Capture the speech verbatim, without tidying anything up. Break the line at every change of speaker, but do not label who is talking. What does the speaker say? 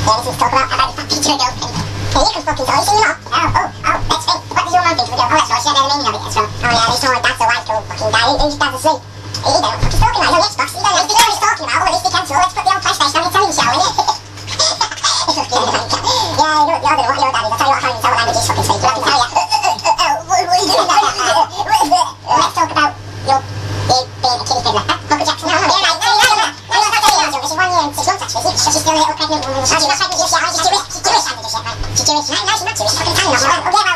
Yeah, this is talk about about the picture of girl. Hey, you can fucking tell. You seen your mum? Oh, oh, oh, that's fake. What does your mum think of the girl? Oh, that's right, she don't know the meaning of it, that's right. Oh yeah, they saw my dad's a wife told fucking guy. Who, who's dad's asleep? Hey, you don't know what he's talking about. He's on the Xbox. You don't know what he's talking about. All of this, they cancel. Let's put the old PlayStation on the telly, shall we? Yeah, you know, you don't know what your dad is. I'll tell you what, I can't even tell what language he's fucking speaking. I can tell you. Oh, what are you doing? Let's talk about your being a kiddie fiddler. Huh? Michael Jackson. No, no, yeah, right. No, no, no, no. No, no, no, no, no. This is one year and six months, actually. She's, she's still a little pregnant woman. Oh, she's not pregnant just yet. She's Jewish. She's Jewish. She's Jewish. She's Jewish. No, no, she's not Jewish. She's fucking Italian. Oh, yeah, well,